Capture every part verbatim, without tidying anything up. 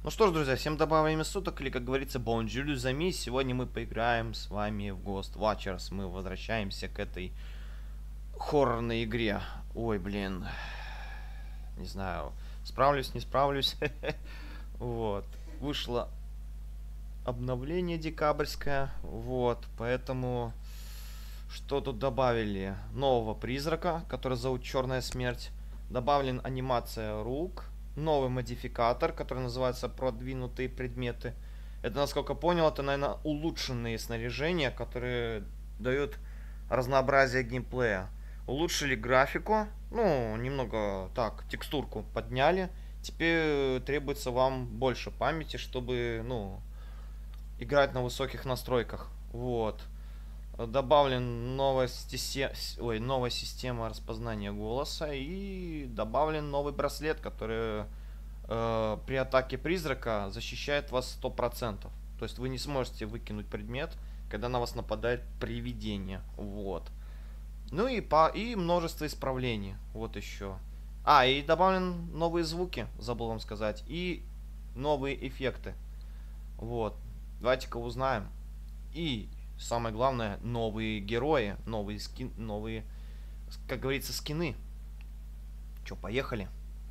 Ну что ж, друзья, всем доброго времени суток, или, как говорится, bonjour les amis. Сегодня мы поиграем с вами в Ghost Watchers. Мы возвращаемся к этой хоррорной игре. Ой, блин. Не знаю, справлюсь, не справлюсь. Вот. Вышло обновление декабрьское. Вот, поэтому... Что тут добавили? Нового призрака, который зовут Черная Смерть. Добавлен анимация рук. Новый модификатор, который называется продвинутые предметы. Это, насколько понял, это, наверное, улучшенные снаряжения, которые дают разнообразие геймплея. Улучшили графику, ну, немного так, текстурку подняли. Теперь требуется вам больше памяти, чтобы, ну, играть на высоких настройках. Вот. Добавлен новая, стесе... Ой, новая система распознания голоса и добавлен новый браслет, который э, при атаке призрака защищает вас сто процентов. То есть вы не сможете выкинуть предмет, когда на вас нападает привидение. Вот. Ну и, по... и множество исправлений. Вот еще. А, и добавлен новые звуки, забыл вам сказать. И новые эффекты. Вот. Давайте-ка узнаем. И... Самое главное, новые герои, новые скин, новые, как говорится, скины. Че, поехали?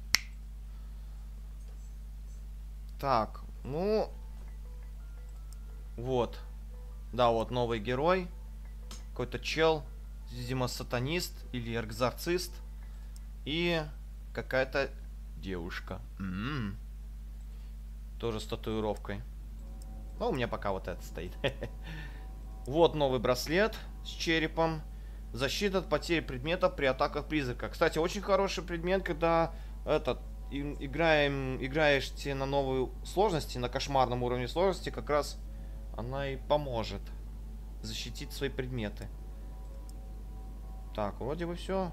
Так, ну, вот, да, вот новый герой, какой-то чел, видимо, сатанист или экзорцист, и какая-то девушка, м-м-м. Тоже с татуировкой. Ну, у меня пока вот это стоит. Вот новый браслет с черепом. Защита от потери предметов при атаках призрака. Кстати, очень хороший предмет, когда этот играем, играешь на новую сложности, на кошмарном уровне сложности, как раз она и поможет защитить свои предметы. Так, вроде бы все.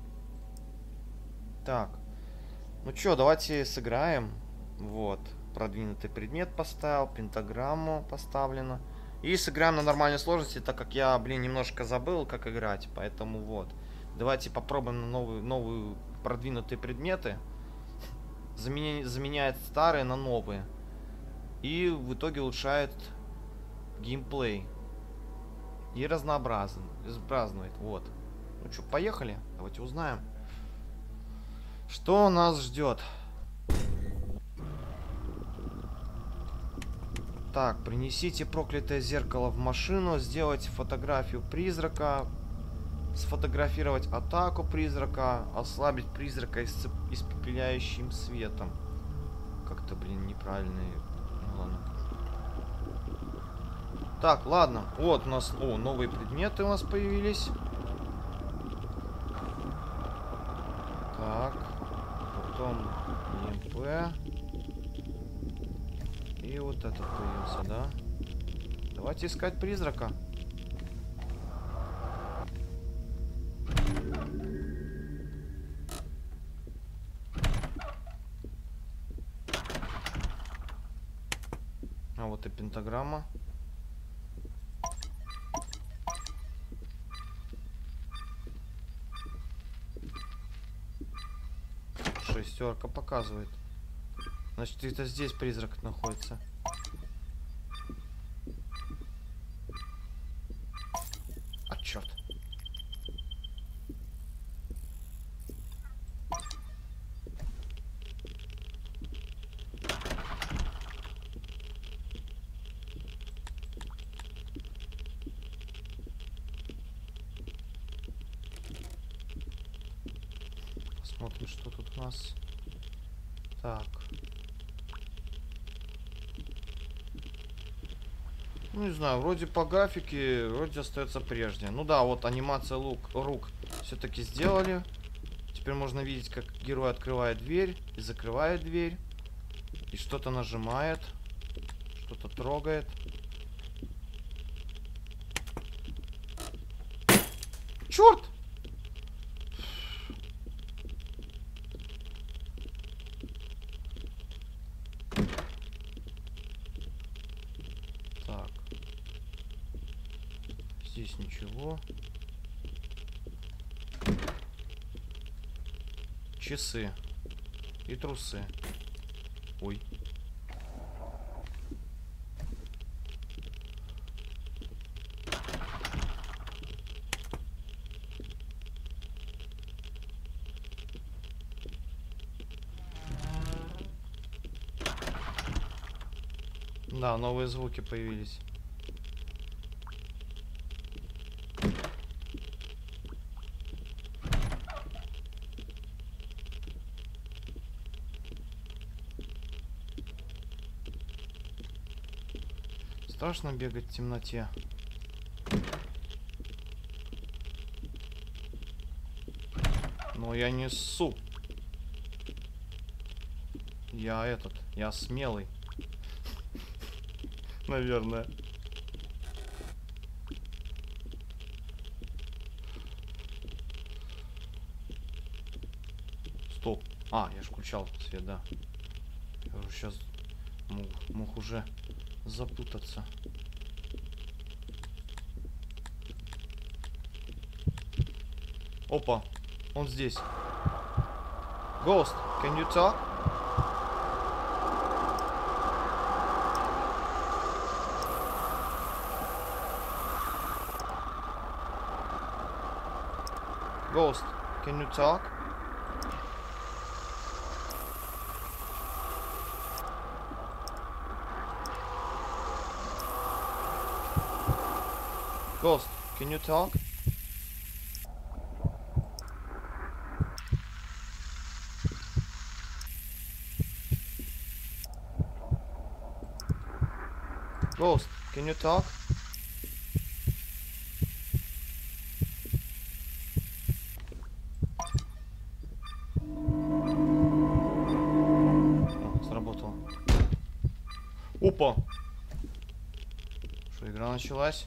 Так. Ну что, давайте сыграем. Вот. Продвинутый предмет поставил, пентаграмму поставлено. И сыграем на нормальной сложности, так как я, блин, немножко забыл, как играть. Поэтому вот. Давайте попробуем на новые, новые продвинутые предметы. Заменя, заменяет старые на новые. И в итоге улучшает геймплей. И разнообразнует. Вот. Ну что, поехали? Давайте узнаем. Что нас ждет? Так, принесите проклятое зеркало в машину, сделать фотографию призрака, сфотографировать атаку призрака, ослабить призрака испепеляющим светом. Как-то, блин, неправильный. Ну, ладно. Так, ладно. Вот у нас, о, новые предметы у нас появились. Так, потом ЕМП. И вот этот появился, да? Давайте искать призрака. А вот и пентаграмма. Шестерка показывает. Значит, это здесь призрак находится. А, черт. Посмотрим, что тут у нас. Так. Ну, не знаю, вроде по графике, вроде остается прежде. Ну да, вот анимация лук, рук все-таки сделали. Теперь можно видеть, как герой открывает дверь и закрывает дверь. И что-то нажимает. Что-то трогает. Черт! Так. Здесь ничего. Часы. И трусы. Ой. Да, новые звуки появились. Страшно бегать в темноте. Но я не ссу. Я этот, я смелый. Наверное. Стоп. А, я ж включал свет, да. Я уже сейчас мог, мог уже запутаться. Опа, он здесь. Ghost, can you talk? Ghost, can you talk? Ghost, can you talk? Ghost, can you talk? О, сработало. Опа! Что, игра началась?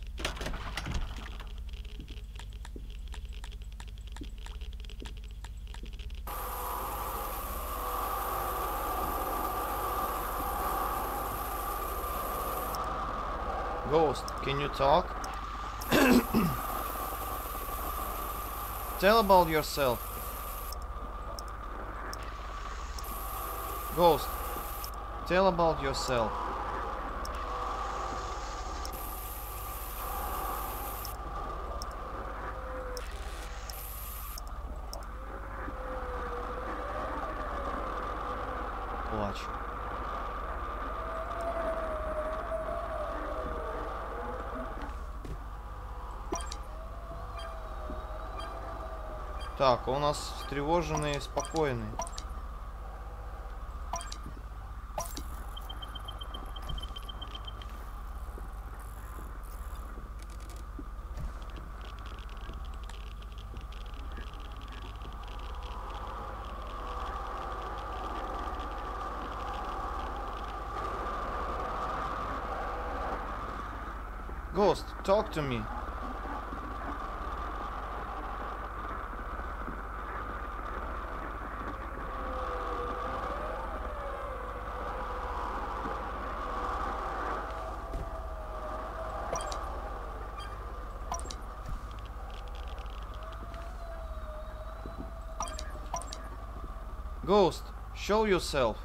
Ghost, can you talk? Tell about yourself. Ghost, tell about yourself. Плачь. Так, у нас встревоженные, спокойные. Ghost, talk to me. Ghost, show yourself.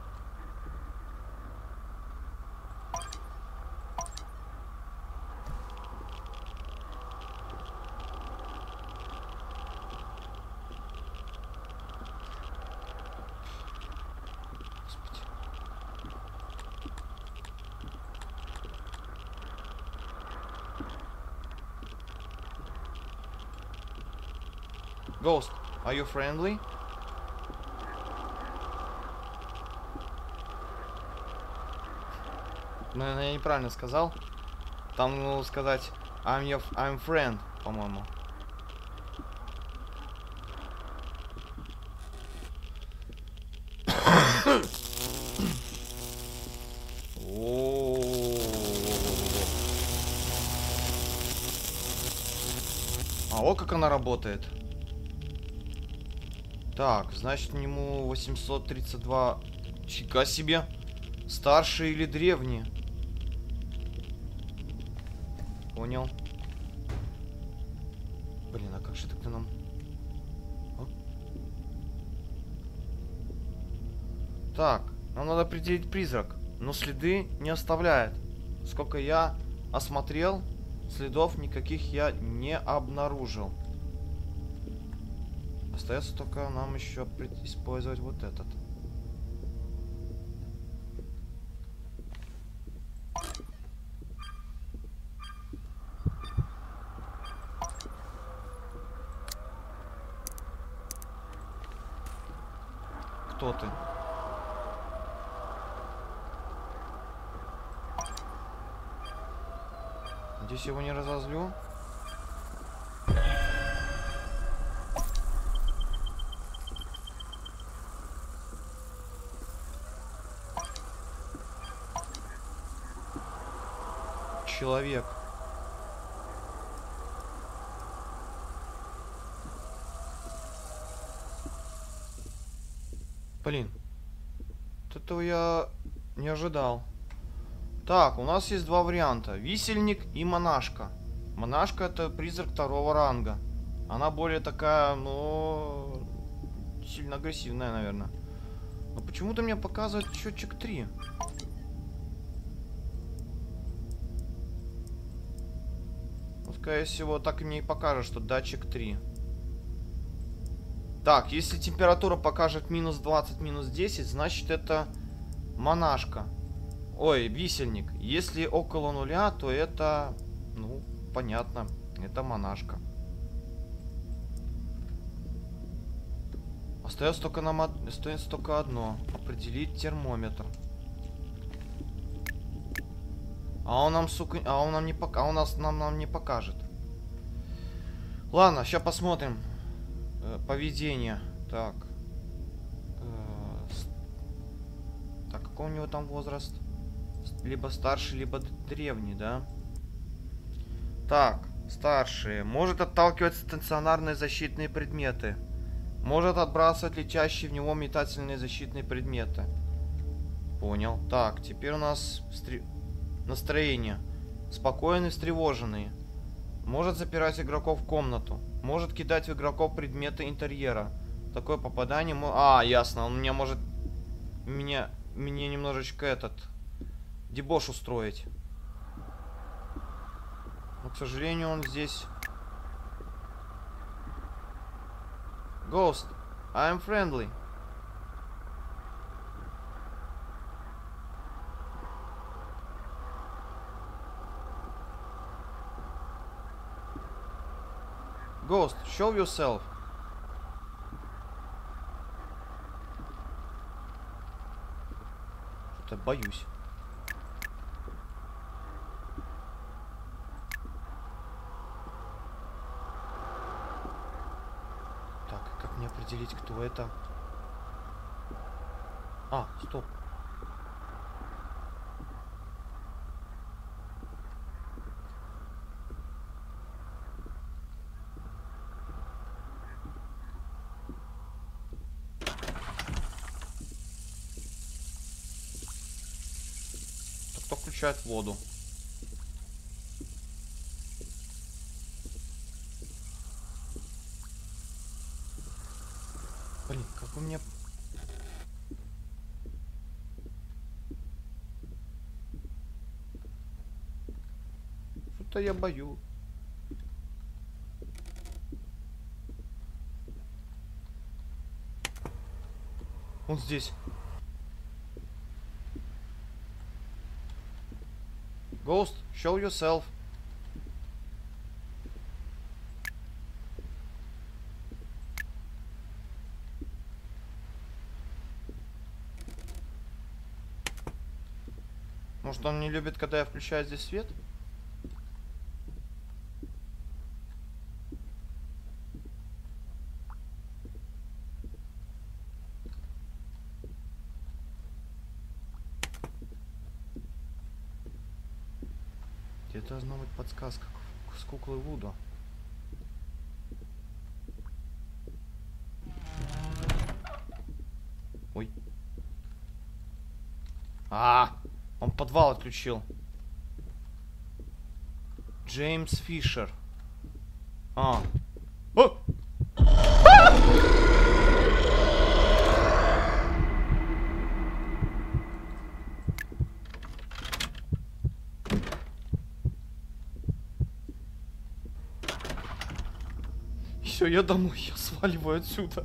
Ghost, are you friendly? Наверное, я неправильно сказал. Там нужно сказать I'm your I'm friend, по-моему. А вот как она работает. Так, значит, ему восемьсот тридцать два. Чика себе. Старшие или древние? Понял. Блин, а как же тогда нам... О? Так, нам надо определить призрак. Но следы не оставляет. Сколько я осмотрел, следов никаких я не обнаружил. Остается только нам еще использовать вот этот. кто ты? Надеюсь, его не разозлю. Человек. Блин. Вот этого я не ожидал. Так, у нас есть два варианта. Висельник и монашка. Монашка — это призрак второго ранга. Она более такая, ну... сильно агрессивная, наверное. Но почему-то мне показывает счетчик три. Ну, скорее всего, так и мне и покажет, что датчик три. Так, если температура покажет минус двадцать, минус десять, значит это монашка. Ой, висельник. Если около нуля, то это, ну, понятно, это монашка. Остается только нам остается только одно. Определить термометр. А он нам, сука, а он нам не пока, а он нас нам, нам не покажет. Ладно, сейчас посмотрим. Э, поведение. Так. Э, так, какой у него там возраст? Либо старший, либо древний, да? Так, старшие. Может отталкивать стационарные защитные предметы. Может отбрасывать летящие в него метательные защитные предметы. Понял. Так, теперь у нас стр... настроение. Спокойный, встревоженный. Может запирать игроков в комнату. Может кидать в игроков предметы интерьера. Такое попадание... А, ясно. Он меня может... Меня... Мне немножечко этот... дебош устроить. Но, к сожалению, он здесь... Ghost, I'm friendly. Ghost, show yourself. Что-то боюсь. Определить, кто это. А, стоп. Кто включает воду? Блин, как у меня... Что-то я боюсь. Он здесь. Ghost, show yourself. Может, он не любит, когда я включаю здесь свет? Где должна быть подсказка с куклой Вуду? Ой. А! Он подвал отключил. Джеймс Фишер. А. О! А! Все, я домой, я сваливаю отсюда.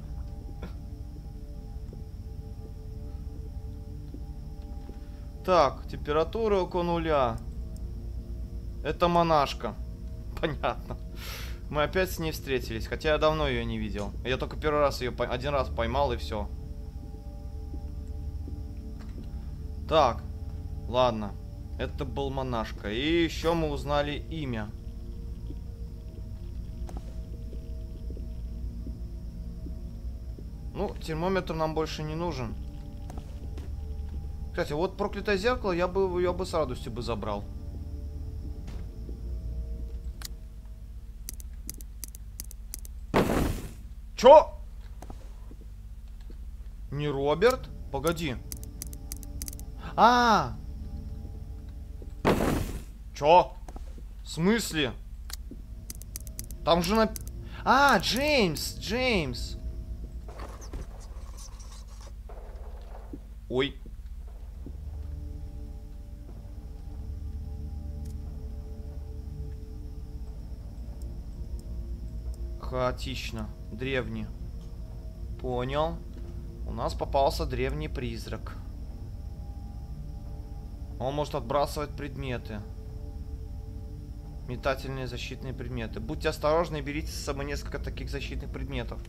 Так, температура около нуля. Это монашка. Понятно. Мы опять с ней встретились, хотя я давно ее не видел. Я только первый раз ее, один раз поймал и все. Так, ладно. Это был монашка. И еще мы узнали имя. Ну, термометр нам больше не нужен. Кстати, вот проклятое зеркало я бы, я бы с радостью бы забрал. Чё? Не Роберт? Погоди. А, -а, -а. Чё? В смысле? Там же на... А, Джеймс, Джеймс. Ой. Хаотично. Древний. Понял. У нас попался древний призрак. Он может отбрасывать предметы. Метательные защитные предметы. Будьте осторожны и берите с собой несколько таких защитных предметов.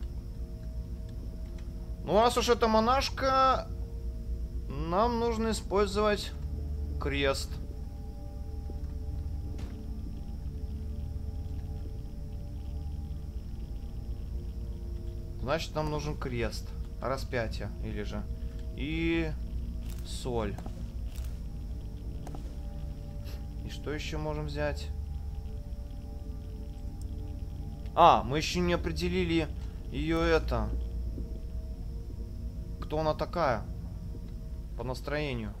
Ну, раз уж это монашка, нам нужно использовать крест. Значит, нам нужен крест. Распятие, или же. И соль. И что еще можем взять? А, мы еще не определили ее это. Кто она такая? По настроению.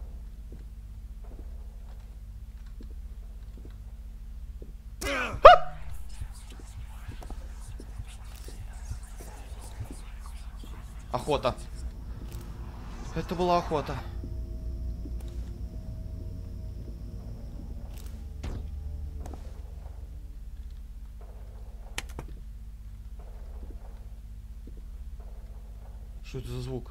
Охота. Это была охота. Что это за звук?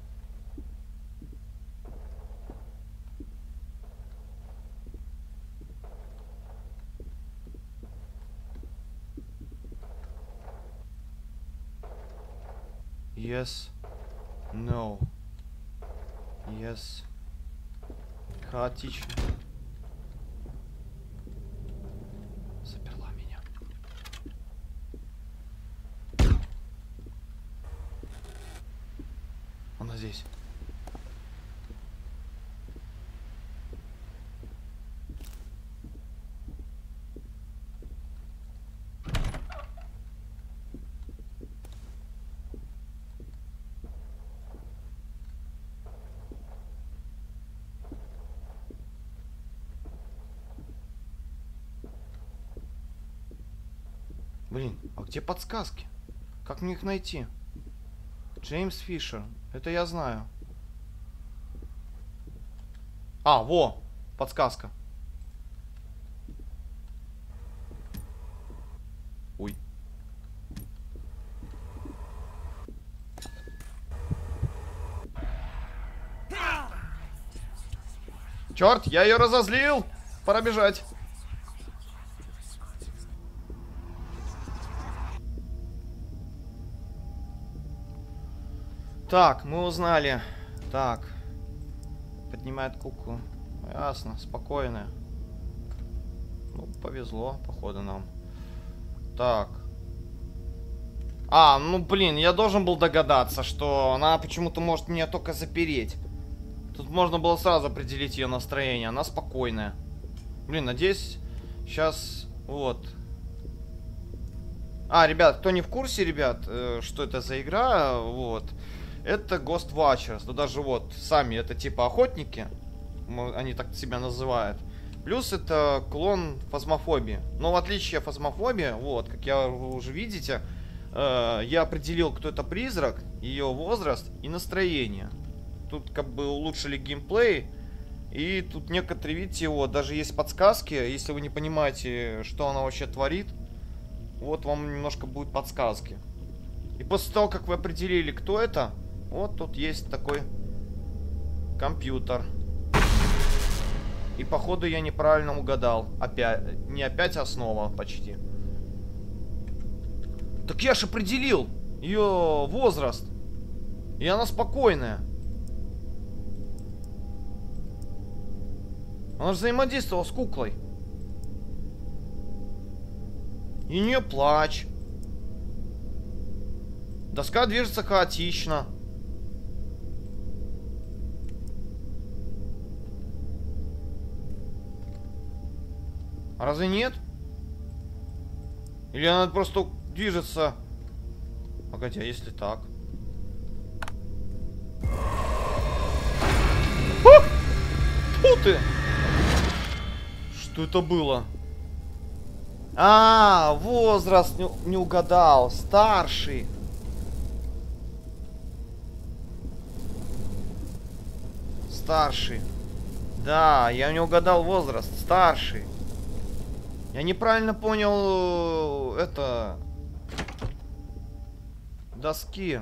Yes. No. Yes. Хаотично. Заперла меня. Она здесь. Блин, а где подсказки? Как мне их найти? Джеймс Фишер. Это я знаю. А, во! Подсказка. Ой. Черт, я ее разозлил! Пора бежать. Так, мы узнали. Так. Поднимает куклу. Ясно, спокойная. Ну, повезло, походу, нам. Так. А, ну, блин, я должен был догадаться, что она почему-то может меня только запереть. Тут можно было сразу определить ее настроение. Она спокойная. Блин, надеюсь, сейчас... Вот. А, ребят, кто не в курсе, ребят, э, что это за игра, вот... Это Ghost Watchers. Ну даже вот сами это типа охотники. Они так себя называют. Плюс это клон фазмофобии. Но в отличие от фазмофобии, вот, как я уже видите, э, я определил, кто это призрак, ее возраст и настроение. Тут как бы улучшили геймплей. И тут некоторые, видите, вот, даже есть подсказки. Если вы не понимаете, что она вообще творит, вот вам немножко будет подсказки. И после того, как вы определили, кто это, вот тут есть такой компьютер. И походу я неправильно угадал. Опять. Не опять, а снова почти. Так я ж определил ее возраст. И она спокойная. Она же взаимодействовала с куклой. И не плачь. Доска движется хаотично. А разве нет? Или она просто движется? Погоди, а если так? А! Фу ты! Что это было? А, возраст не, не угадал. Старший. Старший. Да, я не угадал возраст. Старший. Я неправильно понял это... доски.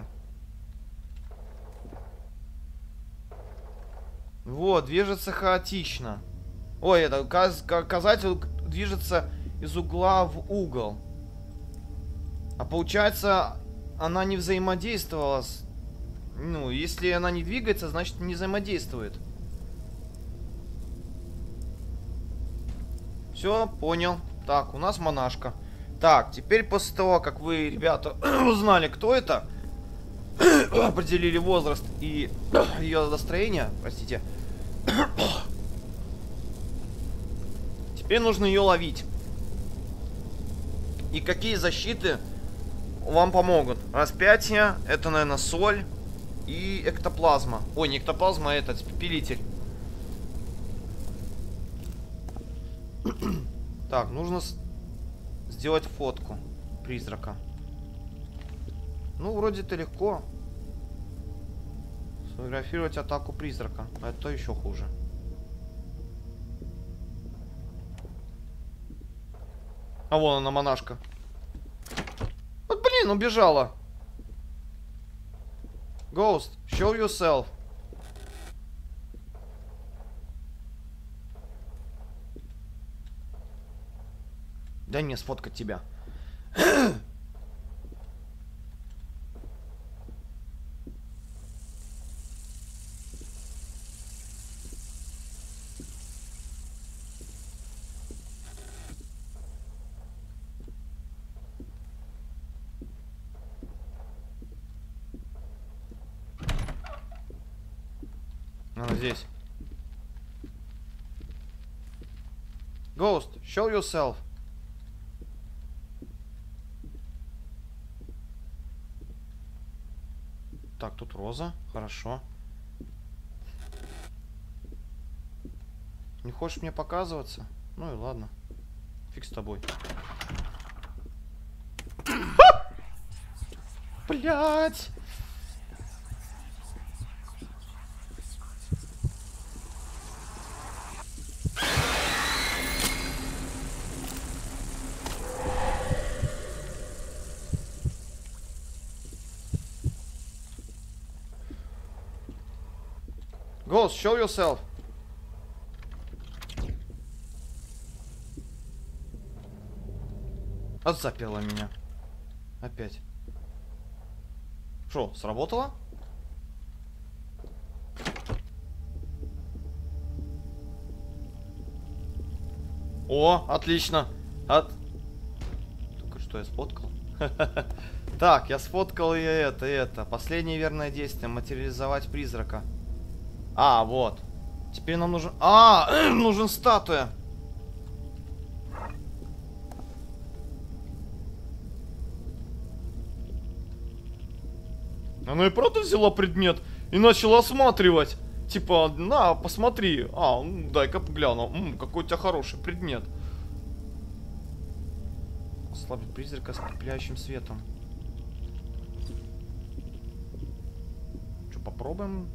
Вот, движется хаотично. Ой, это указатель движется из угла в угол. А получается, она не взаимодействовала с... Ну, если она не двигается, значит не взаимодействует. Все, понял. Так, у нас монашка. Так, теперь после того, как вы, ребята, узнали, кто это, определили возраст и ее настроение, простите, теперь нужно ее ловить. И какие защиты вам помогут? Распятие, это, наверное, соль и эктоплазма. Ой, не эктоплазма, а этот, спепелитель. Так, нужно сделать фотку призрака. Ну, вроде это легко. Сфотографировать атаку призрака. А это еще хуже. А вон она, монашка. Вот, блин, убежала. Ghost, show yourself. Дай мне сфоткать тебя. Она здесь. Ghost, show yourself. Так, тут роза. Хорошо. Не хочешь мне показываться? Ну и ладно. Фиг с тобой. Блять! Ghost, show yourself. Отзаперла меня. Опять. Шо, сработало? О, отлично. От... Только что я сфоткал? Так, я сфоткал и это, и это. Последнее верное действие. Материализовать призрака. А, вот. Теперь нам нужен... А, нужен статуя. Она и правда взяла предмет и начала осматривать. Типа, на, посмотри. А, дай-ка погляну. М, какой у тебя хороший предмет. Ослабить призрака с пепеляющим светом. Что, попробуем?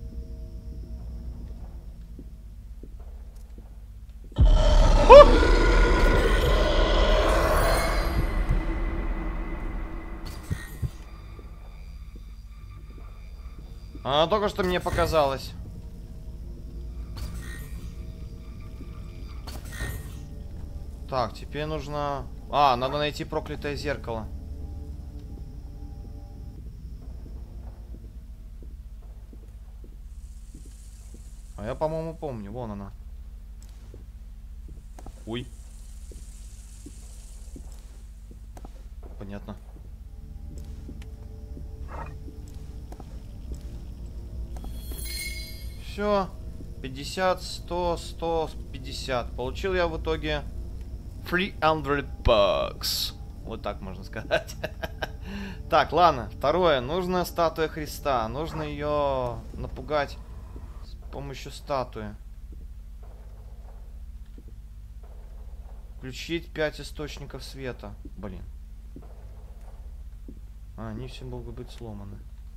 Она только что мне показалось. Так, теперь нужно... А, надо найти проклятое зеркало. А я, по-моему, помню. Вон она. Ой. Понятно. Все. пятьдесят, сто, сто пятьдесят. Получил я в итоге триста баксов. Вот так можно сказать. Так, ладно. Второе. Нужна статуя Христа. Нужно ее напугать с помощью статуи. Включить пять источников света. Блин. А, они все могут быть сломаны.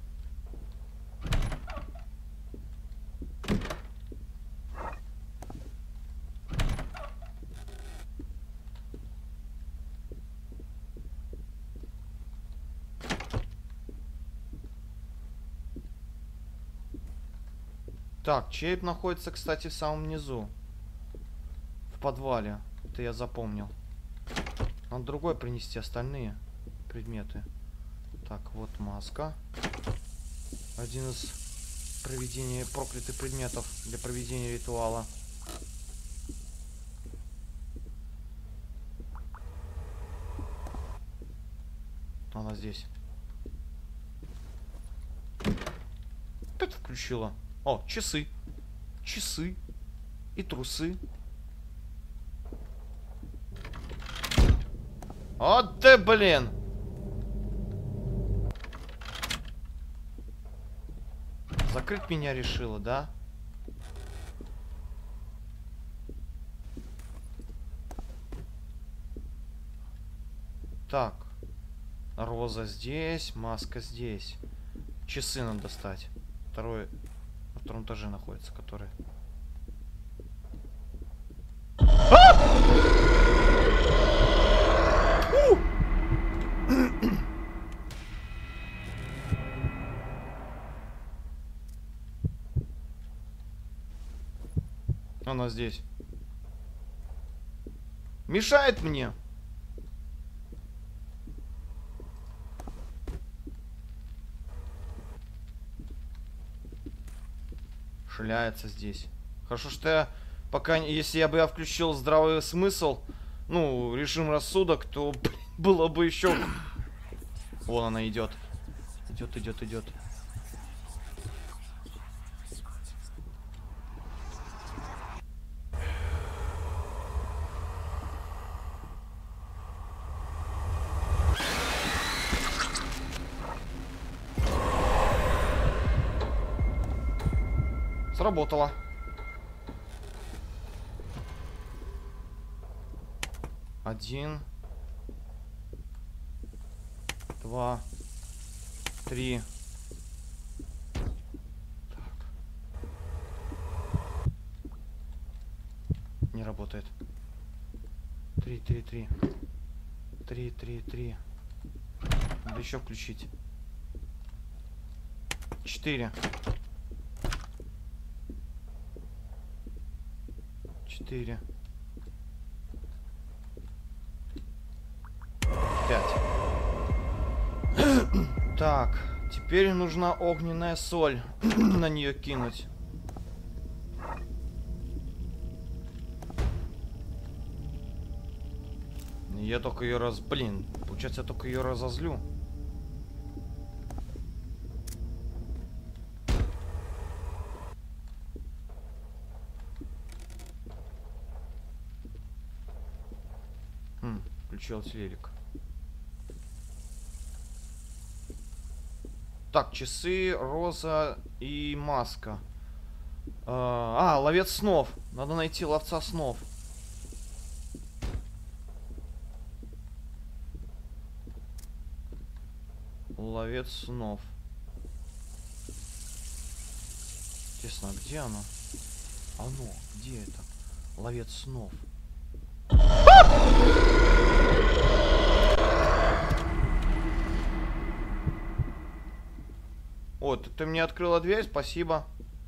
Так, череп находится, кстати, в самом низу. В подвале. Это я запомнил. Надо другой принести, остальные предметы. Так, вот маска. Один из проведения проклятых предметов для проведения ритуала. Она здесь. Опять включила. О, часы. Часы. И трусы. Вот ты, блин. Закрыть меня решила, да? Так. Роза здесь, маска здесь. Часы надо достать. Второй... На втором этаже находится, который... Она здесь. Мешает мне. Шляется здесь. Хорошо, что я пока, если я бы я включил здравый смысл, ну, режим рассудок, то блин, было бы еще. Вон она идет. Идет, идет, идет. Сработало. Один. Два. Три. Так. Не работает. Три, три, три. Три, три, три. Надо еще включить. Четыре. Четыре. Пять. Так, теперь нужна огненная соль на нее кинуть. Я только ее раз... Блин, получается, я только ее разозлю. Хм, включил телерик. Так, часы, роза и маска. А, а, ловец снов. Надо найти ловца снов. Ловец снов. Интересно, а где оно? Оно, где это? Ловец снов. О, ты, ты мне открыла дверь, спасибо.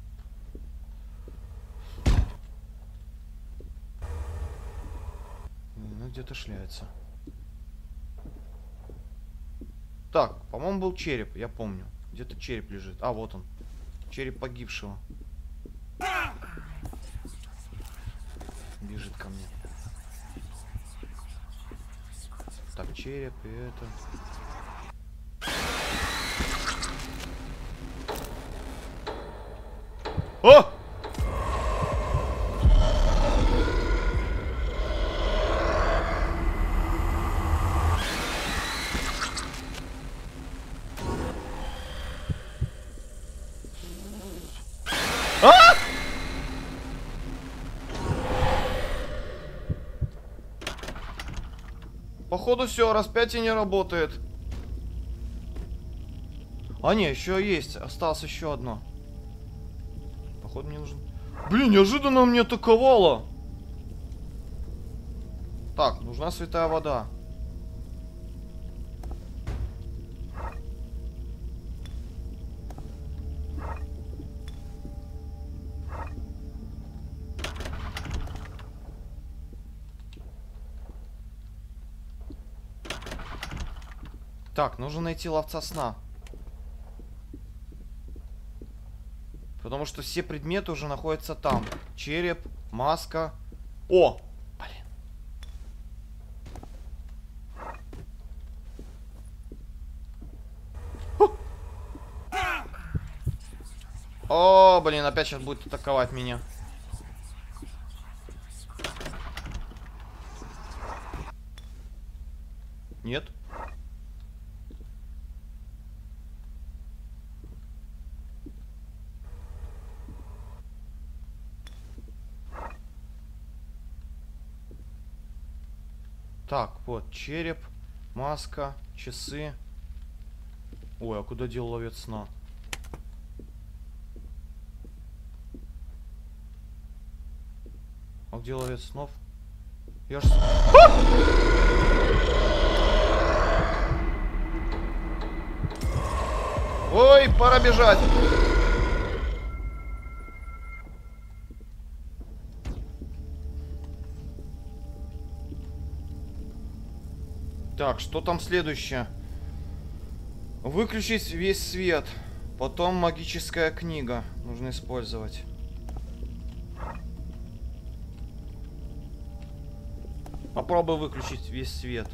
Ну, где-то шляется. Так, по-моему, был череп, я помню. Где-то череп лежит. А, вот он. Череп погибшего. Бежит ко мне. череп и это. О! А! Походу все, распятие не работает. А не, еще есть. Осталось еще одно. Походу мне нужно... Блин, неожиданно мне атаковало. Так, нужна святая вода. Так, нужно найти ловца сна. Потому что все предметы уже находятся там. Череп, маска. О! Блин. Фу. О, блин, опять сейчас будет атаковать меня. Нет. Так, вот, череп, маска, часы. Ой, а куда дел ловец сна? А где ловец снов? Я ж... А! Ой, пора бежать. Так, что там следующее? Выключить весь свет. Потом магическая книга. Нужно использовать. Попробуй выключить весь свет.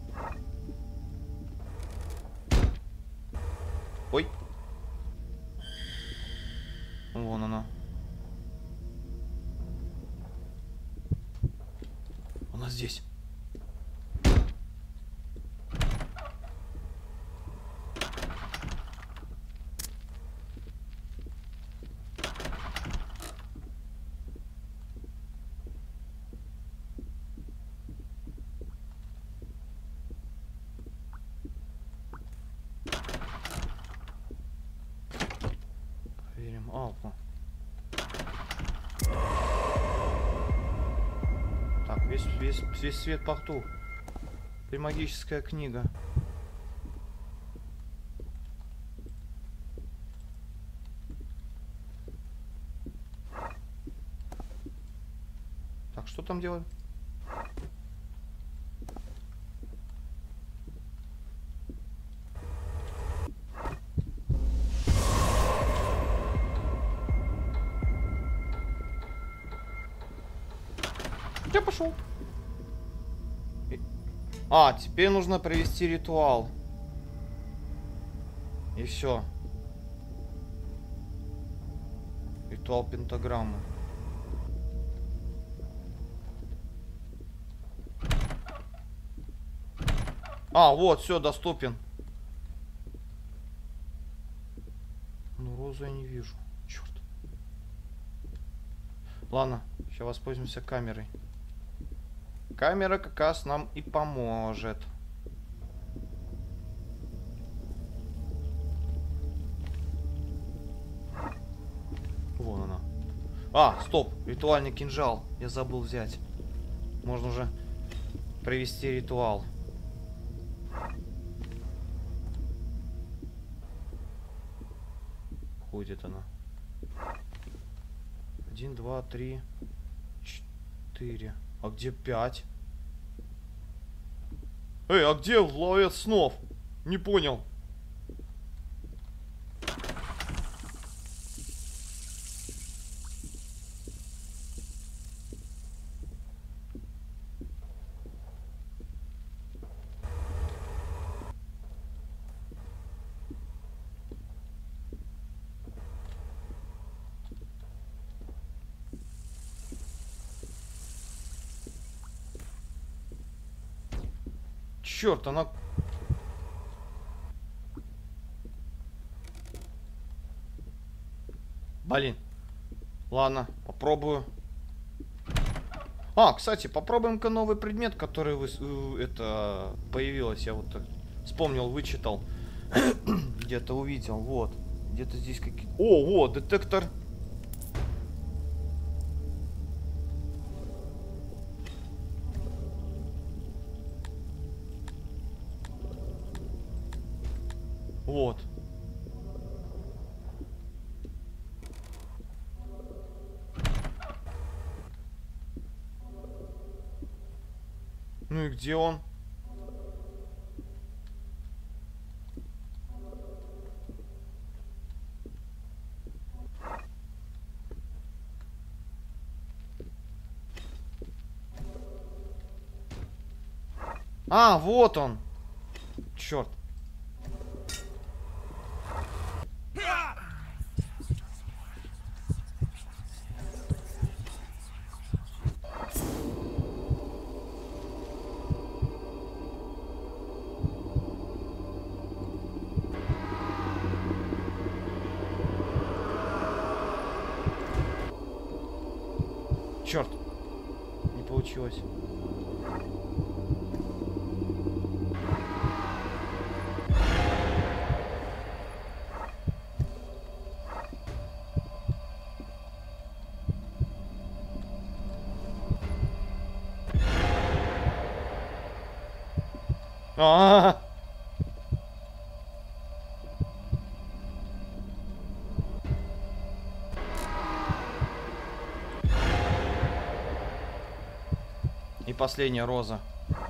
Ой. Вон она. Она здесь. Проверим Алпу. Так, весь, весь, весь свет потух. Теперь магическая книга. Так, что там делаем? Я пошел. А, теперь нужно провести ритуал. И все. Ритуал пентаграммы. А, вот, все, доступен. Ну, розу я не вижу. Черт. Ладно, сейчас воспользуемся камерой. Камера как раз нам и поможет. Вон она. А, стоп, ритуальный кинжал. Я забыл взять. Можно уже провести ритуал. Ходит она. Один, два, три, четыре. А где пять? Эй, а где ловец снов? Не понял. Черт, она... Блин. Ладно, попробую. А, кстати, попробуем-ка новый предмет, который вы, это появилось. Я вот так вспомнил, вычитал. Где-то увидел. Вот. Где-то здесь какие... О, вот, детектор. Вот. Ну и где он? А, вот он. Черт. Черт. Не получилось. А-а-а! И последняя роза.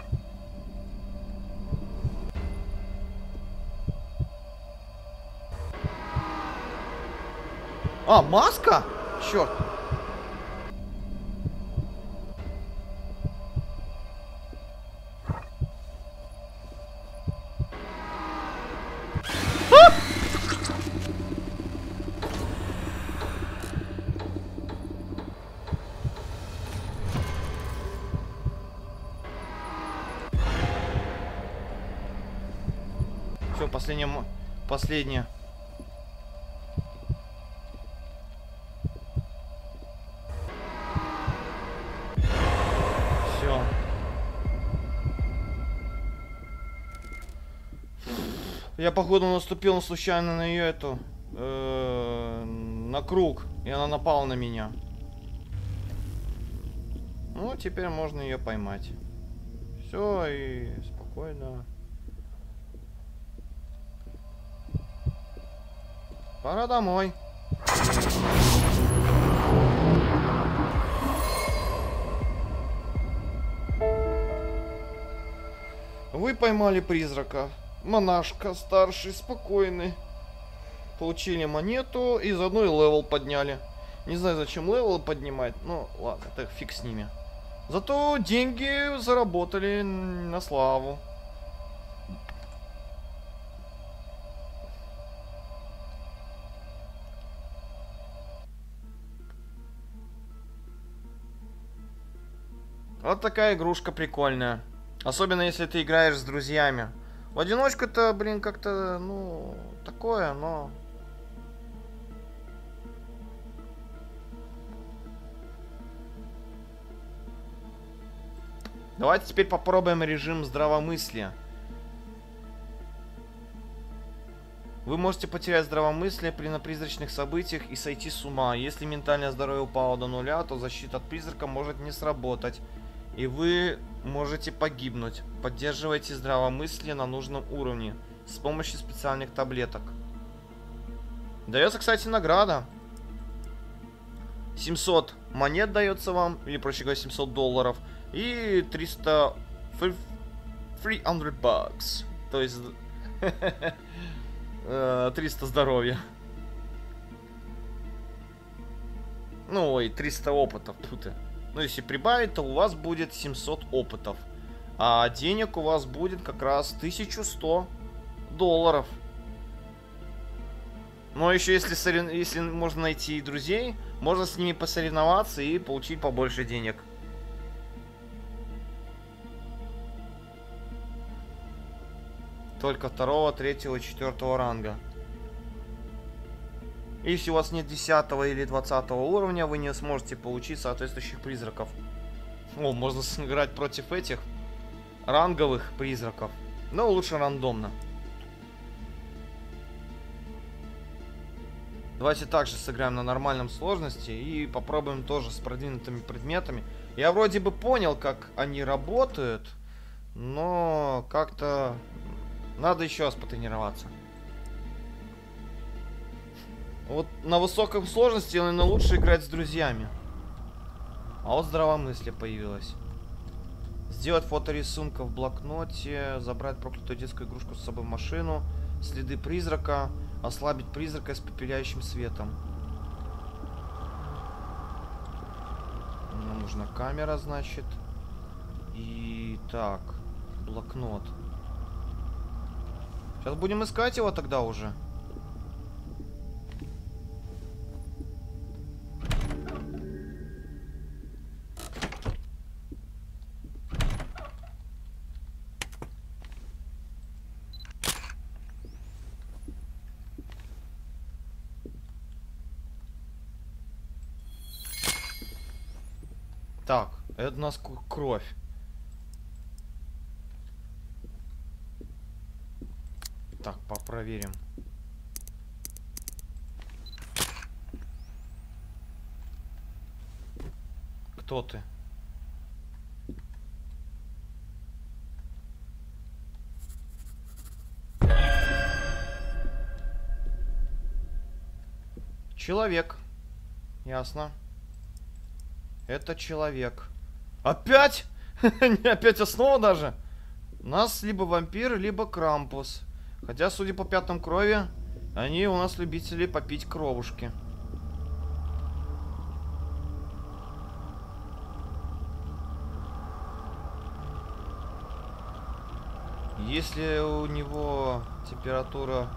А, маска? Черт. Все, последняя... Последняя. Все. Я, походу, наступил случайно на ее эту... Э, на круг. И она напала на меня. Ну, теперь можно ее поймать. Все, и спокойно. Пора домой. Вы поймали призрака. Монашка, старший, спокойный. Получили монету и заодно и левел подняли. Не знаю, зачем левел поднимать, но ладно, так фиг с ними. Зато деньги заработали на славу. Вот такая игрушка прикольная. Особенно если ты играешь с друзьями. В одиночку-то, блин, как-то, ну, такое, но... Давайте теперь попробуем режим здравомыслия. Вы можете потерять здравомыслие при напризрачных событиях и сойти с ума. Если ментальное здоровье упало до нуля, то защита от призрака может не сработать. И вы можете погибнуть. Поддерживайте здравомыслие на нужном уровне с помощью специальных таблеток. Дается, кстати, награда. семьсот монет дается вам, или, проще говоря, семьсот долларов. И триста... триста бакс. То есть... триста здоровья. Ну, ой, триста опытов. Тут. Ну, если прибавить, то у вас будет семьсот опытов. А денег у вас будет как раз тысяча сто долларов. Но еще если, сорев... если можно найти друзей, можно с ними посоревноваться и получить побольше денег. Только второго, третьего, четвертого ранга. Если у вас нет десятого или двадцатого уровня, вы не сможете получить соответствующих призраков. О, можно сыграть против этих ранговых призраков. Но лучше рандомно. Давайте также сыграем на нормальном сложности и попробуем тоже с продвинутыми предметами. Я вроде бы понял, как они работают, но как-то надо еще раз потренироваться. Вот на высоком сложности, наверное, лучше играть с друзьями. А вот здравомыслие появилось. Сделать фоторисунка в блокноте, забрать проклятую детскую игрушку с собой в машину, следы призрака, ослабить призрака с испепеляющим светом. Нам нужна камера, значит. И так, блокнот. Сейчас будем искать его тогда уже. Так, это у нас кровь. Так, попроверим. Кто ты? Человек. Ясно. Это человек. Опять? Не опять основа даже? У нас либо вампир, либо Крампус. Хотя, судя по пятнам крови, они у нас любители попить кровушки. Если у него температура...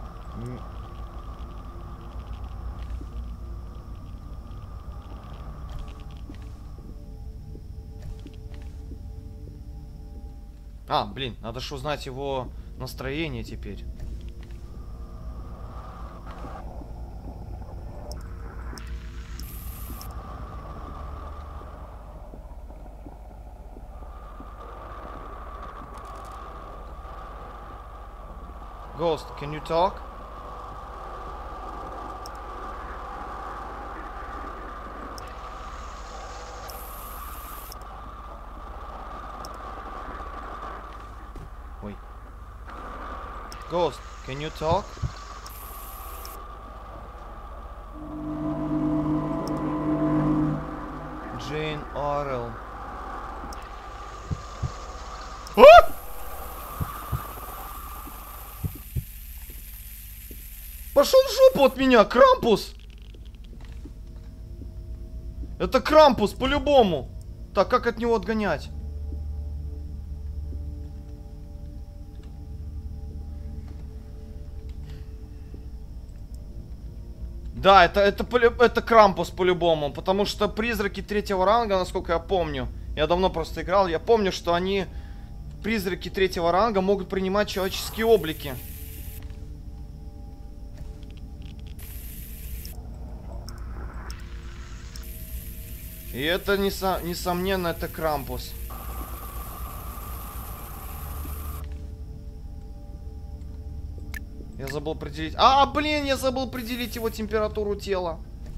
А, блин, надо же узнать его настроение теперь. Ghost, can you talk? Ой. Ghost, can you talk? Джейн Орел. А? Пошел в жопу от меня, Крампус! Это Крампус, по-любому. Так, как от него отгонять? Да, это, это, это Крампус по-любому, потому что призраки третьего ранга, насколько я помню, я давно просто играл, я помню, что они, призраки третьего ранга, могут принимать человеческие облики. И это, несомненно, это Крампус. Я забыл определить... А, блин, я забыл определить его температуру тела.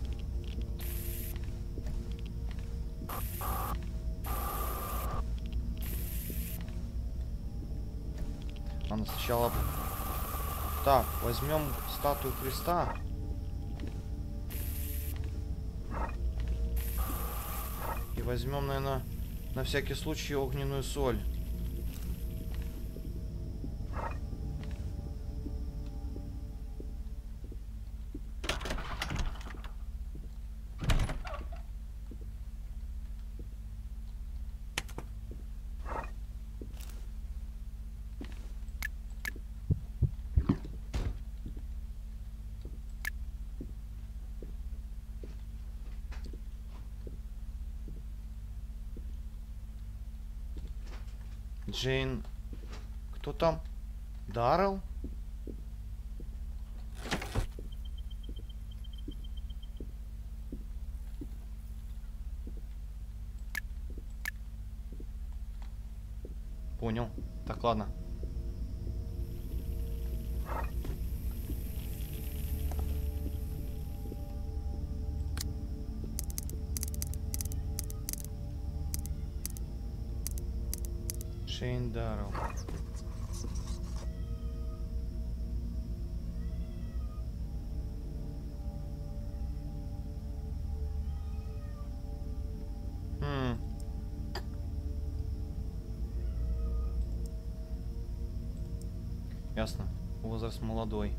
Ладно, сначала... Так, возьмем статую Христа. И возьмем, наверное, на всякий случай огненную соль. Джейн... Кто там? Даррелл? Понял. Так, ладно. Шейн Даррелл. Хм. Ясно. Возраст молодой.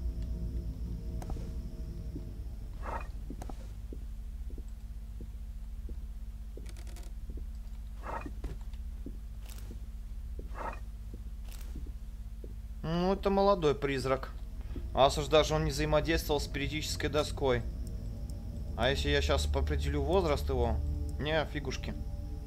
Ну, это молодой призрак. А уж даже он не взаимодействовал с спиритической доской. А если я сейчас определю возраст его? Не, фигушки.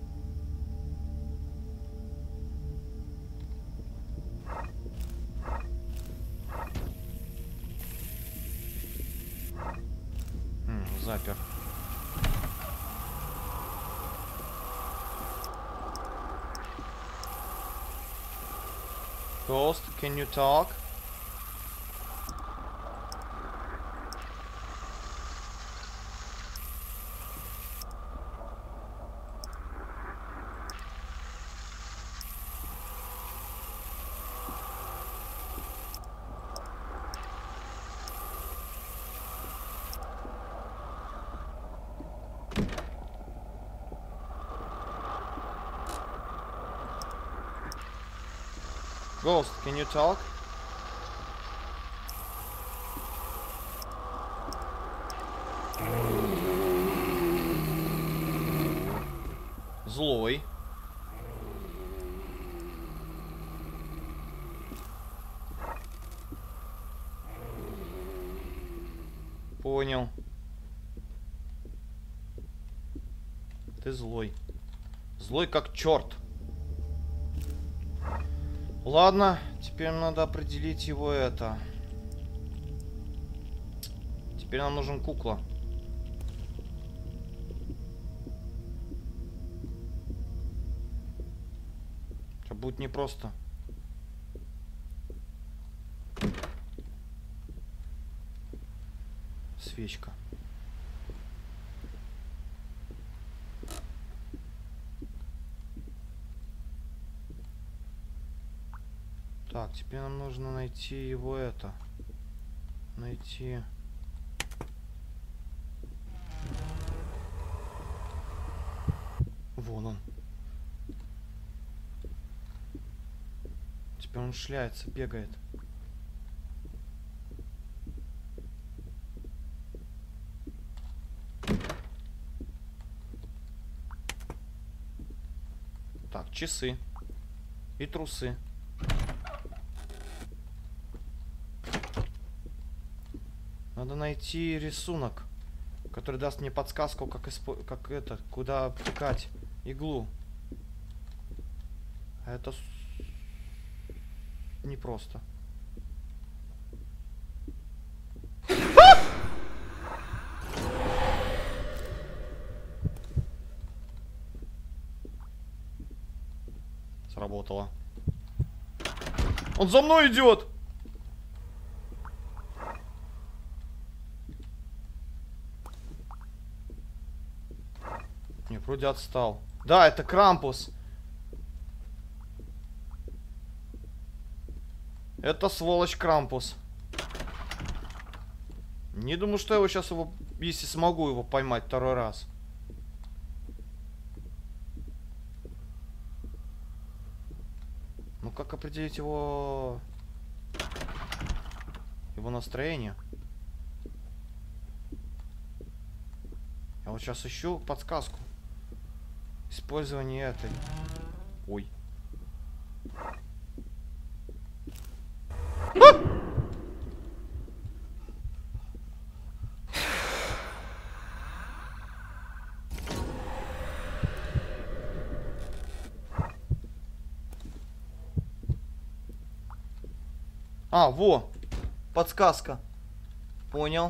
М, запер. Ghost, can you talk? Ghost, can you talk? Злой. Понял. Ты злой. Злой как черт. Ладно, теперь надо определить его это. Теперь нам нужен кукла. Это будет непросто. Свечка. Так, теперь нам нужно найти его это. Найти... Вон он. Теперь он шляется, бегает. Так, часы. И трусы. Надо найти рисунок, который даст мне подсказку, как, испо... как это, куда втыкать иглу. А это непросто. Сработало. Он за мной идет! Не, вроде отстал. Да, это Крампус. Это сволочь Крампус. Не думаю, что я его сейчас его, если смогу его поймать второй раз. Ну как определить его... Его настроение? Я вот сейчас ищу подсказку. Использование этой. Ой. А! А, во! Подсказка. Понял.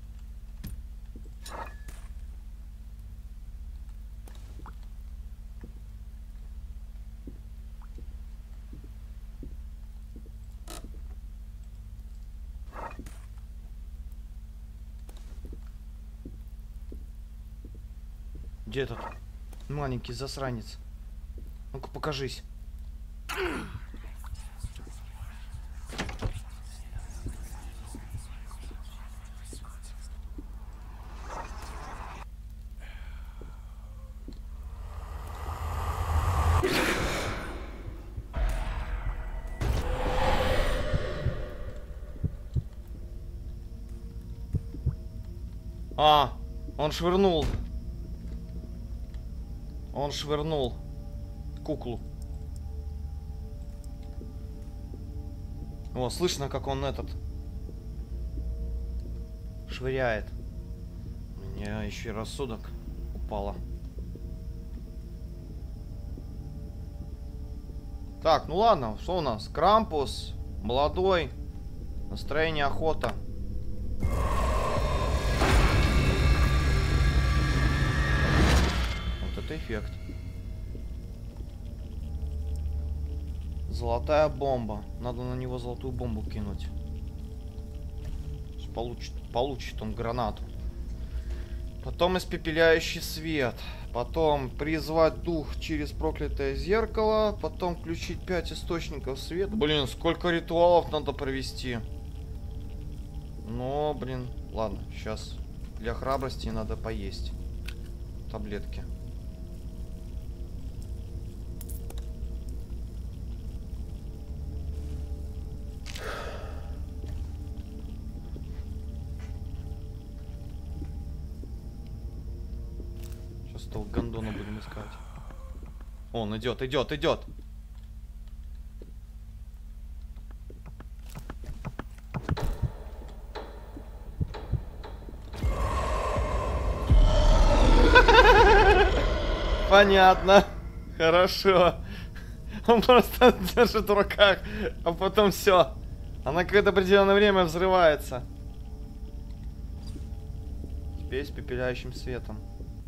Где этот маленький засранец? Ну-ка, покажись. А, он швырнул. Он швырнул куклу. О, слышно, как он этот швыряет. У меня еще и рассудок упало. Так, ну ладно, что у нас? Крампус, молодой, настроение охота. Вот это эффект. Золотая бомба. Надо на него золотую бомбу кинуть. Получит, получит он гранату. Потом испепеляющий свет. Потом призвать дух через проклятое зеркало. Потом включить пять источников света. Блин, сколько ритуалов надо провести. Но, блин, ладно, сейчас для храбрости надо поесть таблетки. Того гондона будем искать. Он идет, идет, идет. Понятно. Хорошо. Он просто держит в руках, а потом все. Она какое-то определенное время взрывается. Теперь с испепеляющим светом.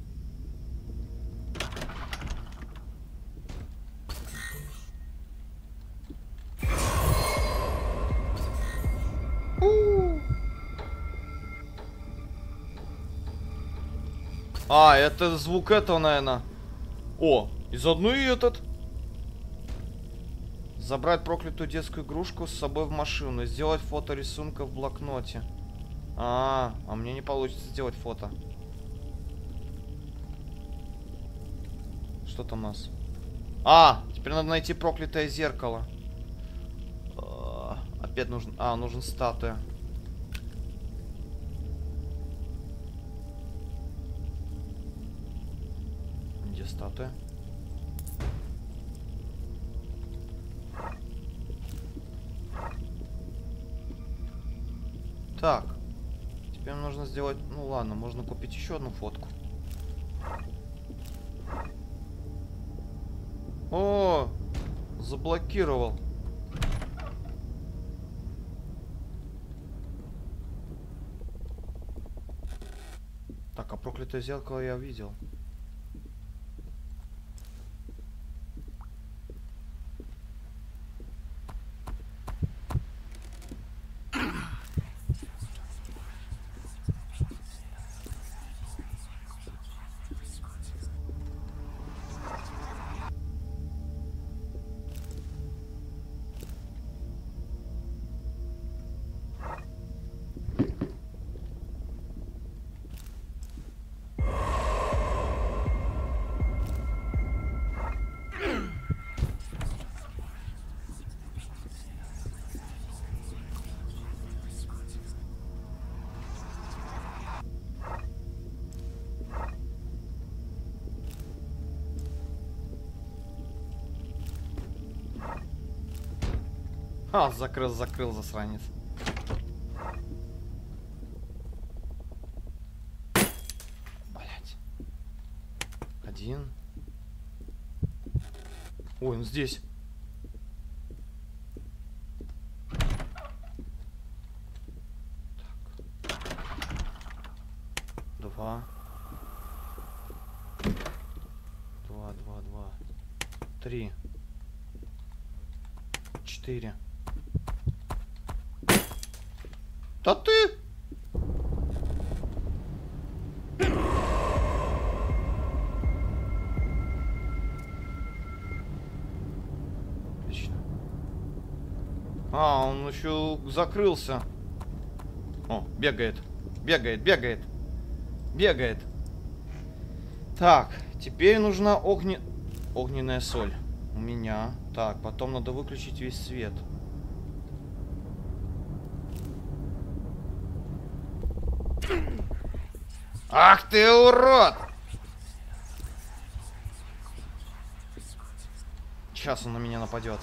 А, это звук этого, наверное. О, и заодно и этот. Забрать проклятую детскую игрушку с собой в машину. Сделать фото рисунка в блокноте. А, а мне не получится сделать фото. Что там у нас? А, теперь надо найти проклятое зеркало. А, опять нужен... А, нужен статуя. Где статуя? Так. Теперь нужно сделать... Ну ладно, можно купить еще одну фотку. О, заблокировал. Так, а проклятое зеркало я видел. А, закрыл, закрыл, засранец. Блять. Один. Ой, он здесь. Три. Четыре. Да ты! Отлично. А, он еще закрылся. О, бегает. Бегает, бегает. Бегает. Так, теперь нужна огне... огненная соль. У меня. Так, потом надо выключить весь свет. Ах ты урод! Сейчас он на меня нападет.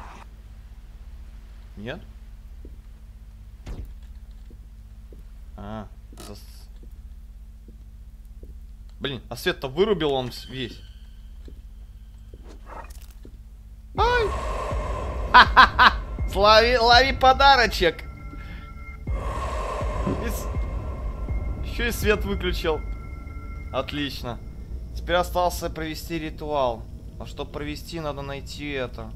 Нет? А, зас... Блин, а свет-то вырубил он весь. Ай! Ха-ха-ха! Лови, лови подарочек! И с... Еще и свет выключил. Отлично. Теперь остался провести ритуал. А чтобы провести, надо найти это.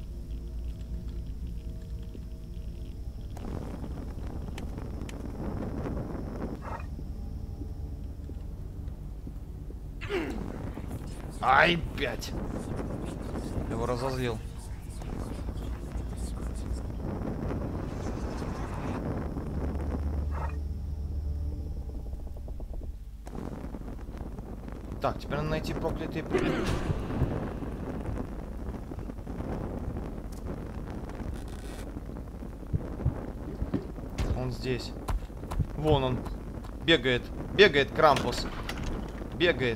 Ай, пять. Его разозлил. Так, теперь надо найти проклятые пули. Он здесь. Вон он. Бегает. Бегает Крампус. Бегает.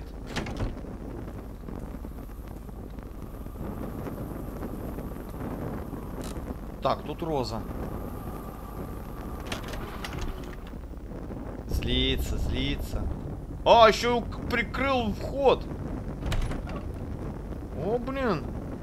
Так, тут Роза. Злится, злится. А, еще прикрыл вход. О, блин.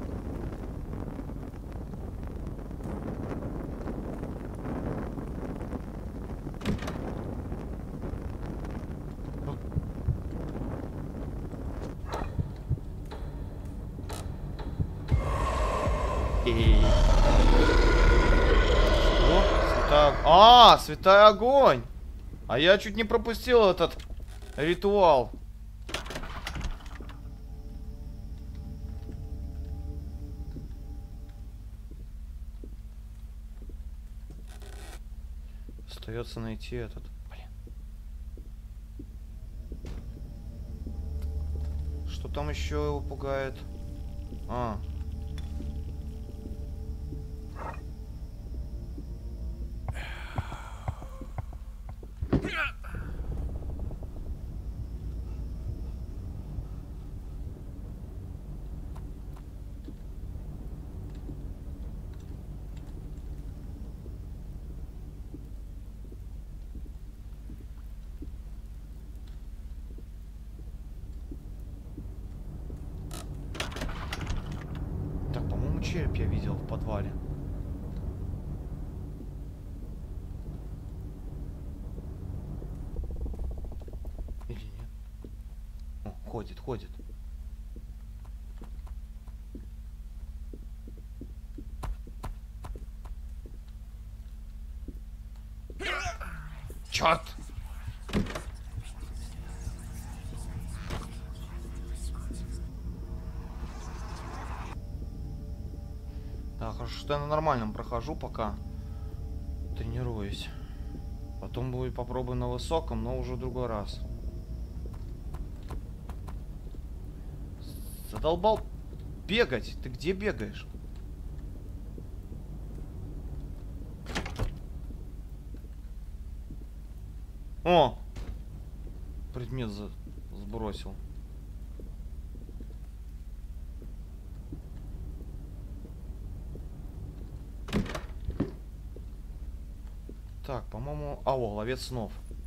Эй. Что? Святая... А, святой огонь. А я чуть не пропустил этот ритуал. Остается найти этот. Блин. Что там еще его пугает? А. Череп я видел в подвале. Или нет? О, ходит, ходит. Черт! Да, хорошо, что я на нормальном прохожу пока. Тренируюсь. Потом будет попробую на высоком, но уже в другой раз. Задолбал бегать. Ты где бегаешь? О! Предмет за... сбросил. Так, по-моему... А, о, ловец снов.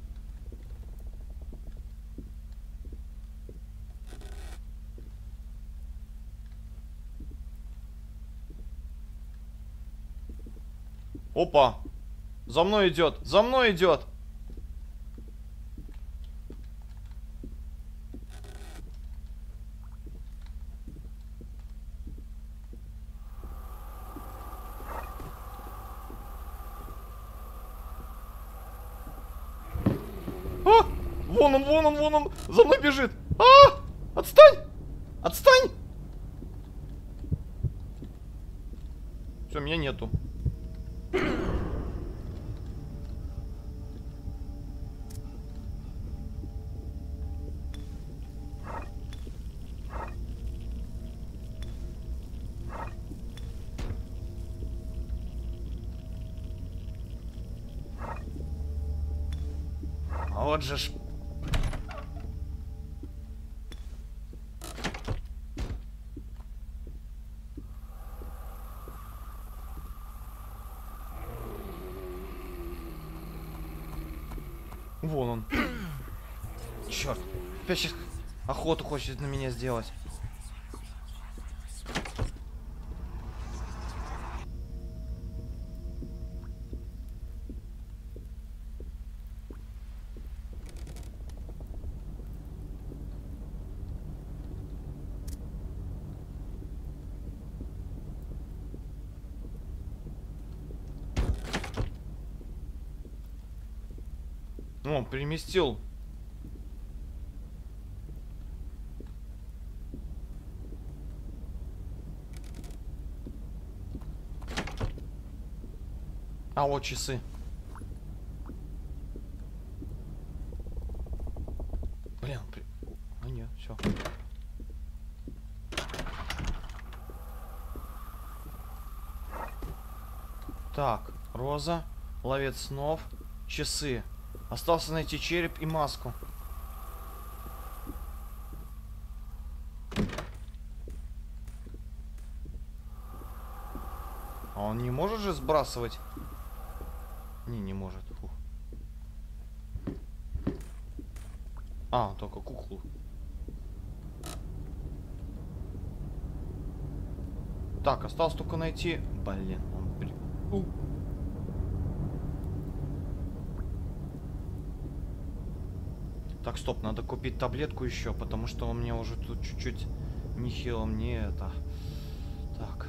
Опа! За мной идет! За мной идет! Вон он, вон он, вон он. За мной бежит. А! Отстань! Отстань! Все, меня нету. А вот же ж... Вон он. Черт. Опять сейчас охоту хочет на меня сделать. О, переместил. А вот часы. Блин, при... а нет, все. Так, роза, ловец снов, часы. Остался найти череп и маску. А он не может же сбрасывать? Не, не может. Фух. А, только куклу. Так, осталось только найти... Блин, он... Блин. У. Так, стоп, надо купить таблетку еще, потому что у меня уже тут чуть-чуть нехило мне это. Так.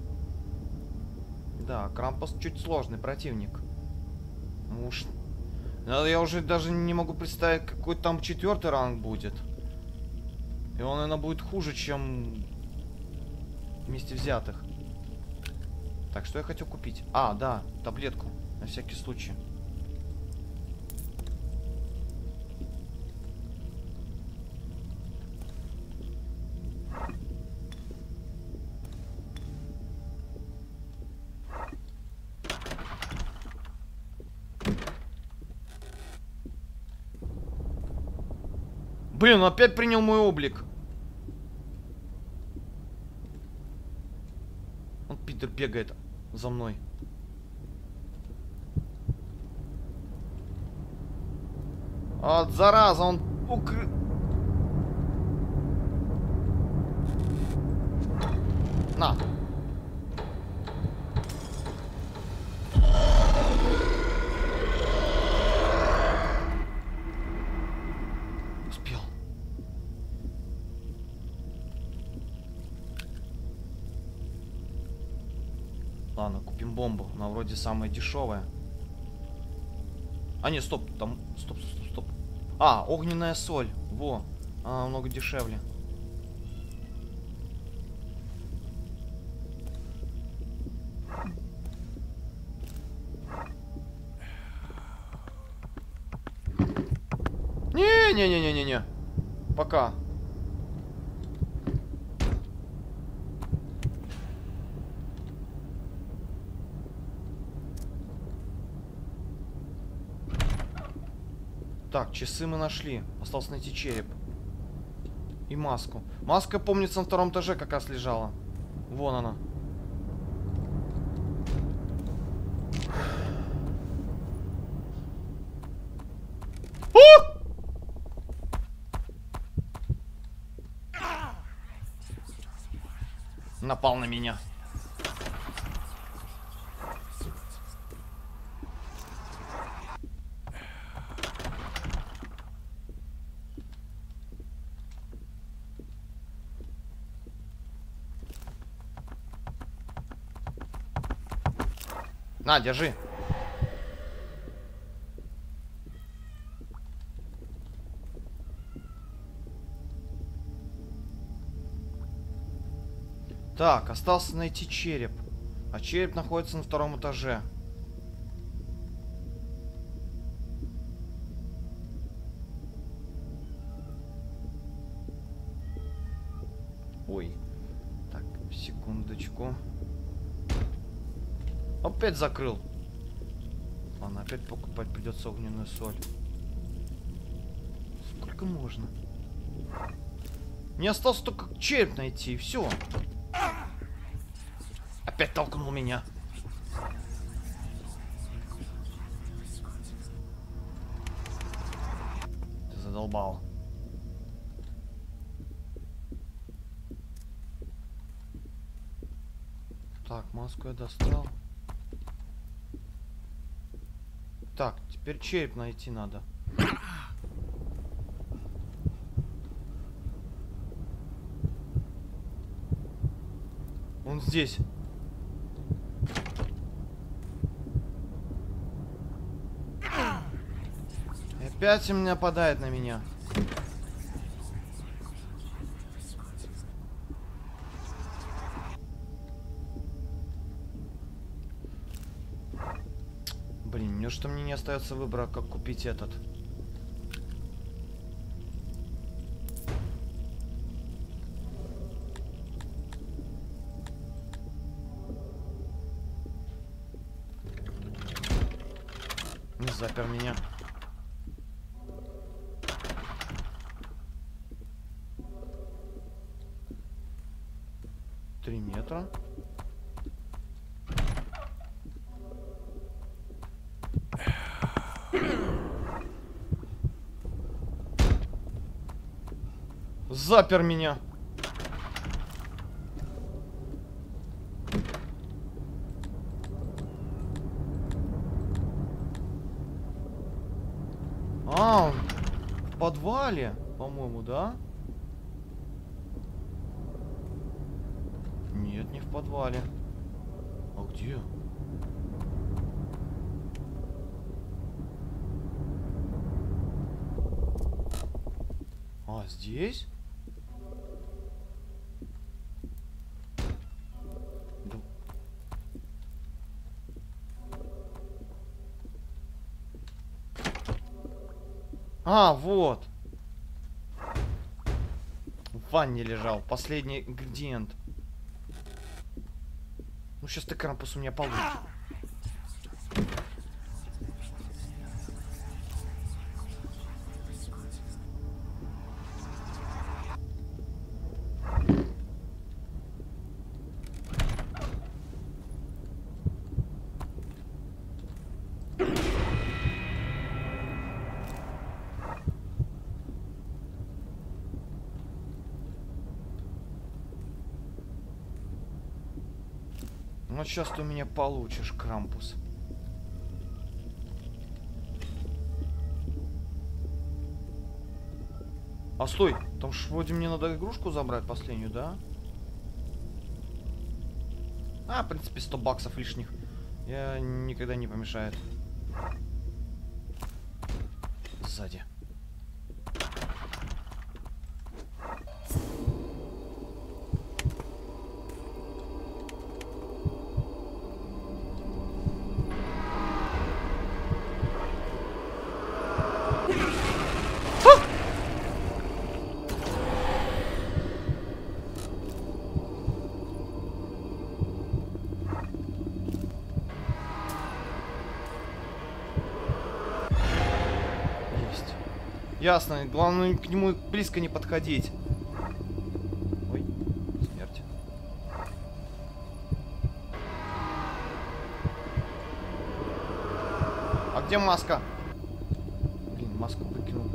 Да, Крампус чуть сложный противник. Ну уж... Я уже даже не могу представить, какой там четвертый ранг будет. И он, наверное, будет хуже, чем вместе взятых. Так, что я хотел купить? А, да, таблетку. На всякий случай. Блин, он опять принял мой облик. Он, Питер, бегает за мной. А, зараза, он укры... На. Успел. Ладно, купим бомбу. Она вроде самая дешевая. А, нет, стоп, там... Стоп, стоп, стоп, стоп. А, огненная соль. Во. Она намного дешевле. Не-не-не-не-не-не. Пока. Так, часы мы нашли. Осталось найти череп. И маску. Маска, помнится, на втором этаже как раз лежала. Вон она. О! Напал на меня. На, держи. Так, осталось найти череп. А череп находится на втором этаже. Ой. Так, секундочку. Опять закрыл. Ладно, опять покупать придется огненную соль. Сколько можно? Мне осталось только череп найти, и все. Опять толкнул меня. Ты задолбал. Так, маску я достал. Так, теперь череп найти надо. Он здесь. И опять он нападает на меня. Блин, мне что мне не остается выбора, как купить этот. Не запер меня. Три метра. Запер меня. А, он в подвале, по-моему, да? Нет, не в подвале. А где? А, здесь? Да. А, вот. В ванне лежал. Последний ингредиент. Ну, сейчас ты крампус у меня получишь. Ну, сейчас ты у меня получишь, Крампус. А стой, там ж вроде мне надо игрушку забрать последнюю, да? А, в принципе, сто баксов лишних. Я никогда не помешает. Сзади. Ясно, главное к нему близко не подходить. Ой, смерть. А где маска? Блин, маску выкинул.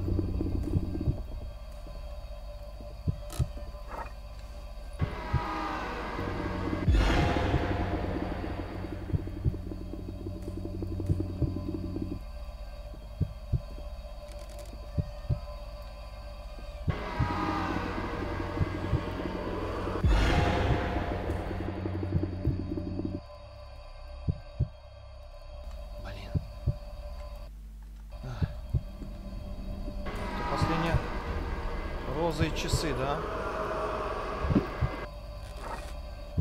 Розовые часы, да?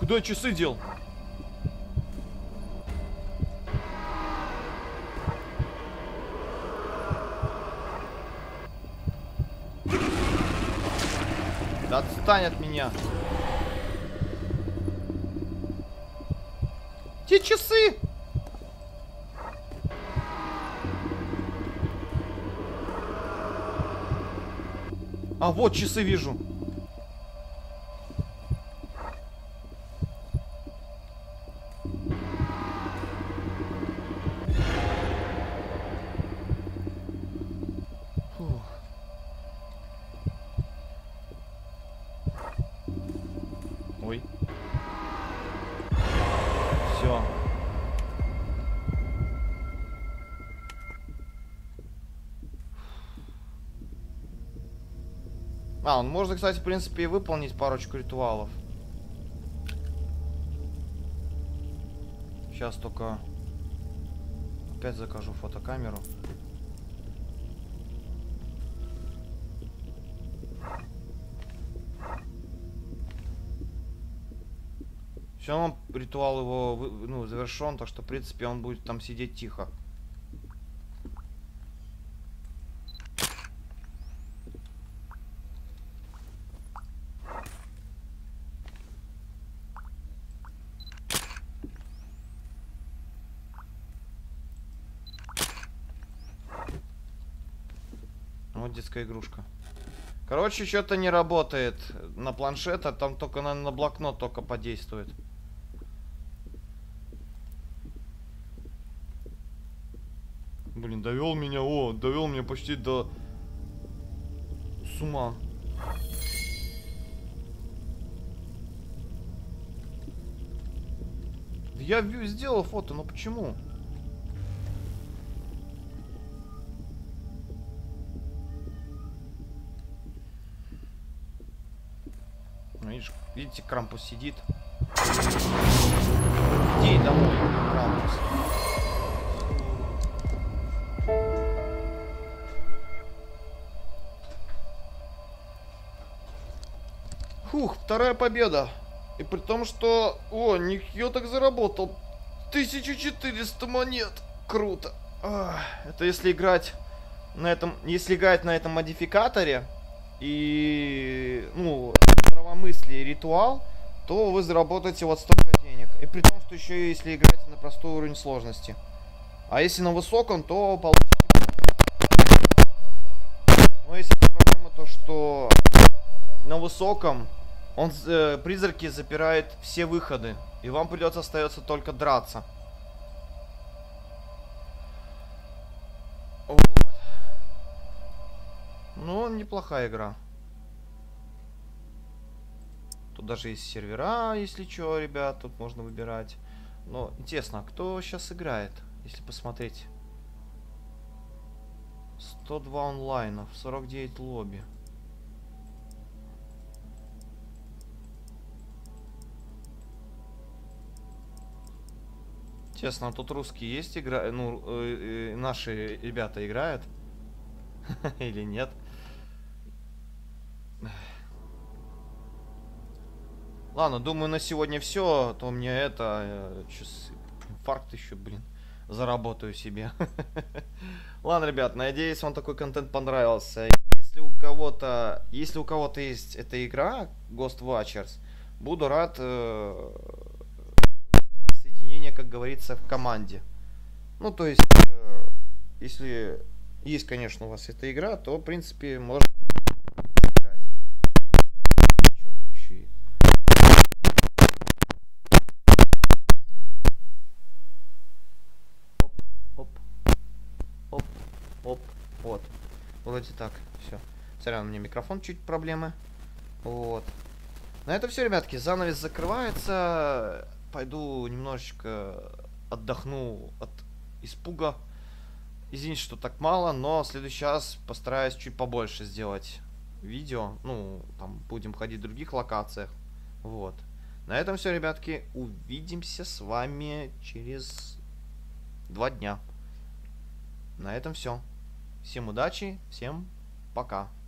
Куда я часы дел? Да отстань от меня. Те часы! А вот часы вижу. Фух. Ой. Все. А, он можно, кстати, в принципе, и выполнить парочку ритуалов. Сейчас только опять закажу фотокамеру. Все равно ритуал его, ну, завершен, так что, в принципе, он будет там сидеть тихо. Вот детская игрушка. Короче, что-то не работает на планшет, а там только на, на блокнот только подействует. Блин, довел меня, о, довел меня почти до с ума. Я сделал фото, но почему? Видишь, видите, Крампус сидит. Иди домой, Крампус. Фух, вторая победа. И при том, что... О, нихуя так заработал. тысяча четыреста монет. Круто. Ах, это если играть на этом... Если играть на этом модификаторе и... Ну... Здравомыслие и ритуал, то вы заработаете вот столько денег. И при том, что еще если играть на простой уровень сложности. А если на высоком, то получите... Но если проблема, то что на высоком он э, призраки запирает все выходы. И вам придется остается только драться. Вот. Ну, неплохая игра. Тут даже есть сервера, если что, ребят, тут можно выбирать. Но интересно, а кто сейчас играет, если посмотреть? сто два онлайнов, сорок девять лобби. Честно, а тут русские есть игра, ну, э, э, наши ребята играют? Или нет? Ладно, думаю, на сегодня все. То мне это... Сейчас инфаркт еще, блин, заработаю себе. Ладно, ребят, надеюсь, вам такой контент понравился. Если у кого-то... Если у кого-то есть эта игра, Ghost Watchers, буду рад э, соединения, как говорится, в команде. Ну, то есть, э, если есть, конечно, у вас эта игра, то, в принципе, можно сыграть. Черт, еще и... Оп, вот. Вроде так, все. Сорян, у меня микрофон чуть проблемы. Вот. На этом все, ребятки. Занавес закрывается. Пойду немножечко отдохну от испуга. Извините, что так мало, но в следующий раз постараюсь чуть побольше сделать видео. Ну, там будем ходить в других локациях. Вот. На этом все, ребятки. Увидимся с вами через два дня. На этом все. Всем удачи, всем пока.